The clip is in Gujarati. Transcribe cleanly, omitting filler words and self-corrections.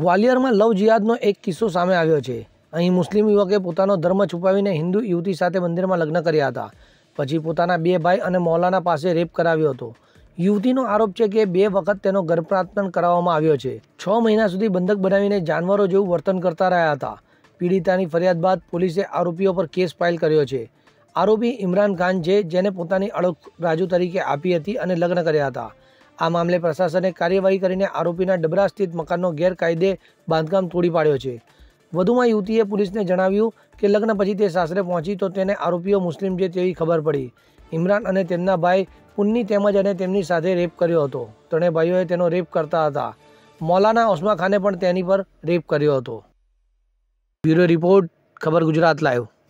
ગ્વાલિયરમાં લવ જિહાદનો એક કિસ્સો સામે આવ્યો છે। અહીં મુસ્લિમ યુવકે પોતાનો ધર્મ છુપાવીને હિન્દુ યુવતી સાથે મંદિરમાં લગ્ન કર્યા હતા। પછી પોતાના 2 ભાઈ અને મૌલાના પાસે રેપ કરાવ્યો હતો। યુવતીનો આરોપ છે કે 2 વખત તેનો ગર્ભપાત કરાવવામાં આવ્યો છે। 6 મહિના સુધી બંધક બનાવીને જાનવરો જેવું વર્તન કરતા રહ્યા હતા। પીડિતાની ફરિયાદ બાદ પોલીસે આરોપીઓ પર કેસ ફાઇલ કર્યો છે। આરોપી ઇમરાન ખાન છે, જેને પોતાની ઓળખ રાજુ તરીકે આપી હતી અને લગ્ન કર્યા હતા। આ મામલે પ્રશાસને કાર્યવાહી કરીને આરોપીના ડબરા સ્થિત મકાનનો ગેરકાયદે બાંધકામ તોડી પાડ્યો છે। વધુમાં યુવતીએ પોલીસને જણાવ્યું કે લગ્ન પછી તે સાસરે પહોંચી તો તેને આરોપીઓ મુસ્લિમ છે તેવી ખબર પડી। ઇમરાન અને તેમના ભાઈ પુન્ની તેમજ અને તેમની સાથે રેપ કર્યો હતો। ત્રણેય ભાઈઓએ તેનો રેપ કરતા હતા। મૌલાના ઓસ્મા ખાને પણ તેની પર રેપ કર્યો હતો। બ્યુરો રિપોર્ટ, ખબર ગુજરાત લાઈવ।